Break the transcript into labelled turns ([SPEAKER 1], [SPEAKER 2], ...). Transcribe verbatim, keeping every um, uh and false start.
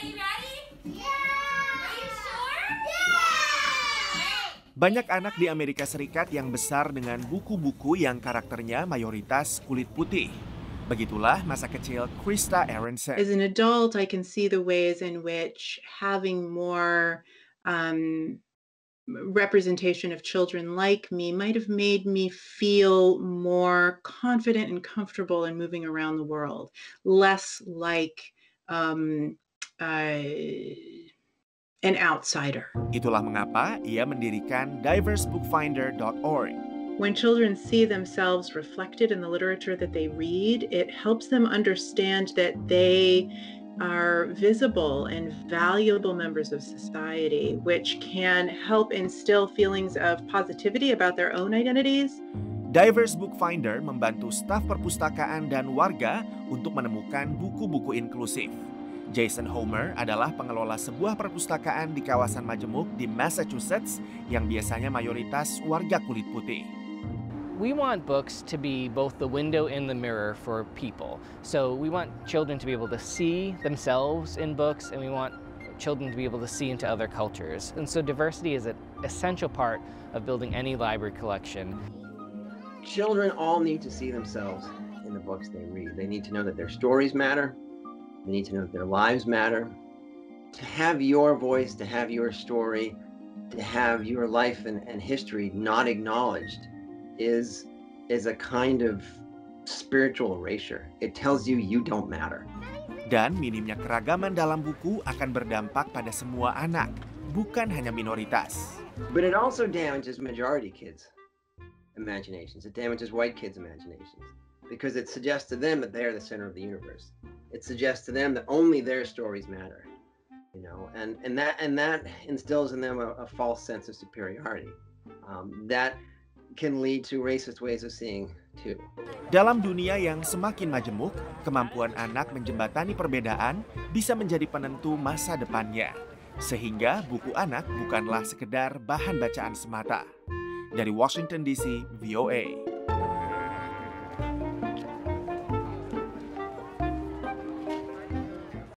[SPEAKER 1] Banyak anak di Amerika Serikat yang besar dengan buku-buku yang karakternya mayoritas kulit putih. Begitulah masa kecil Krista Aronson.
[SPEAKER 2] As an adult, I can see the ways in which having more um, representation of children like me might have made me feel more confident and comfortable in moving around the world, less like um, uh, an outsider.
[SPEAKER 1] Itulah mengapa ia mendirikan diverse book finder dot org.
[SPEAKER 2] When children see themselves reflected in the literature that they read, it helps them understand that they are visible and valuable members of society, which can help instill feelings of positivity about their own identities.
[SPEAKER 1] Diverse Book Finder membantu staf perpustakaan dan warga untuk menemukan buku-buku inklusif. Jason Homer adalah pengelola sebuah perpustakaan di kawasan Majemuk di Massachusetts yang biasanya mayoritas warga kulit putih.
[SPEAKER 3] We want books to be both the window and the mirror for people. So we want children to be able to see themselves in books, and we want children to be able to see into other cultures. And so diversity is an essential part of building any library collection.
[SPEAKER 4] Children all need to see themselves in the books they read. They need to know that their stories matter. They need to know that their lives matter. To have your voice, to have your story, to have your life and, and history not acknowledged is, is a kind of spiritual erasure. It tells you you don't matter.
[SPEAKER 1] Dan minimnya keragaman dalam buku akan berdampak pada semua anak, bukan hanya minoritas.
[SPEAKER 4] But it also damages majority kids' imaginations. It damages white kids' imaginations because it suggests to them that they are the center of the universe. It suggests to them that only their stories matter, you know, and, and that and that instills in them a, a false sense of superiority. Um, that can lead to racist ways of seeing too.
[SPEAKER 1] Dalam dunia yang semakin majemuk, kemampuan anak menjembatani perbedaan bisa menjadi penentu masa depannya. Sehingga buku anak bukanlah sekedar bahan bacaan semata. Dari Washington D C, V O A.